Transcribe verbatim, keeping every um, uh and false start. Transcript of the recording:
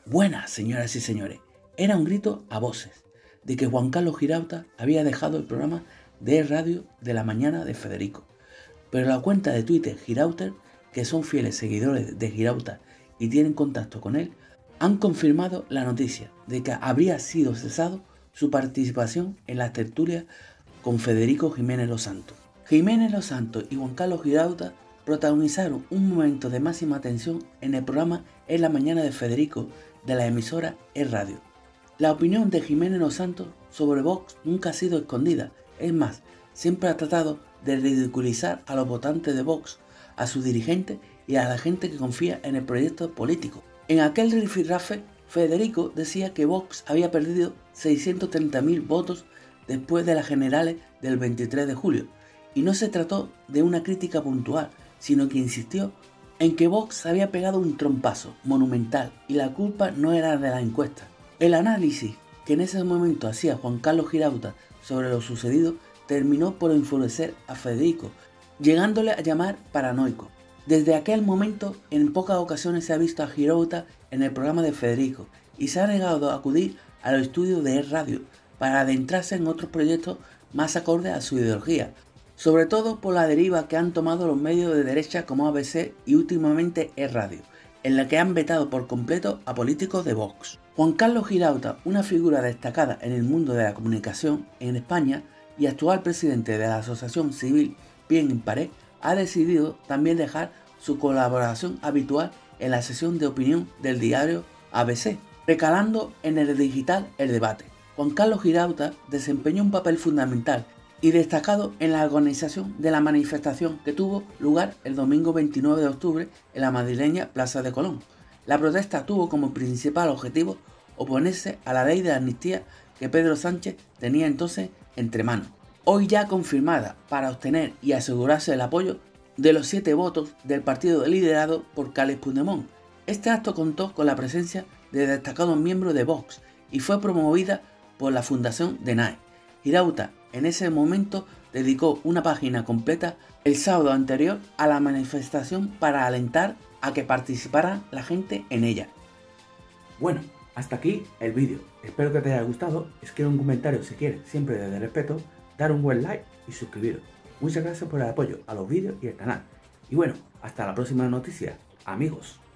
Buenas, señoras y señores. Era un grito a voces de que Juan Carlos Girauta había dejado el programa de Radio de la Mañana de Federico. Pero la cuenta de Twitter Girauter, que son fieles seguidores de Girauta y tienen contacto con él, han confirmado la noticia de que habría sido cesado su participación en las tertulias con Federico Jiménez Los Santos. Jiménez Los Santos y Juan Carlos Girauta protagonizaron un momento de máxima tensión en el programa En la Mañana de Federico de la emisora Es Radio. La opinión de Jiménez Los Santos sobre Vox nunca ha sido escondida, es más, siempre ha tratado de ridiculizar a los votantes de Vox, a sus dirigentes y a la gente que confía en el proyecto político. En aquel rifirrafe, Federico decía que Vox había perdido seiscientos treinta mil votos después de las generales del veintitrés de julio, y no se trató de una crítica puntual, sino que insistió en que Vox había pegado un trompazo monumental y la culpa no era de la encuesta. El análisis que en ese momento hacía Juan Carlos Girauta sobre lo sucedido terminó por enfurecer a Federico, llegándole a llamar paranoico. Desde aquel momento, en pocas ocasiones se ha visto a Girauta en el programa de Federico y se ha negado a acudir a los estudios de Es Radio para adentrarse en otros proyectos más acordes a su ideología, sobre todo por la deriva que han tomado los medios de derecha como A B C y últimamente Es Radio, en la que han vetado por completo a políticos de Vox. Juan Carlos Girauta, una figura destacada en el mundo de la comunicación en España y actual presidente de la Asociación Civil Bien en Pared, ha decidido también dejar su colaboración habitual en la sesión de opinión del diario A B C, recalando en el digital El Debate. Juan Carlos Girauta desempeñó un papel fundamental y destacado en la organización de la manifestación que tuvo lugar el domingo veintinueve de octubre en la madrileña Plaza de Colón. La protesta tuvo como principal objetivo oponerse a la ley de amnistía que Pedro Sánchez tenía entonces entre manos, hoy ya confirmada, para obtener y asegurarse el apoyo de los siete votos del partido liderado por Carles Puigdemont. Este acto contó con la presencia de destacados miembros de Vox y fue promovida por la Fundación D N A E. Girauta en ese momento dedicó una página completa el sábado anterior a la manifestación para alentar a que participara la gente en ella. Bueno, hasta aquí el vídeo. Espero que te haya gustado. Escribe un comentario si quieres, siempre desde respeto, dar un buen like y suscribiros. Muchas gracias por el apoyo a los vídeos y el canal. Y bueno, hasta la próxima noticia, amigos.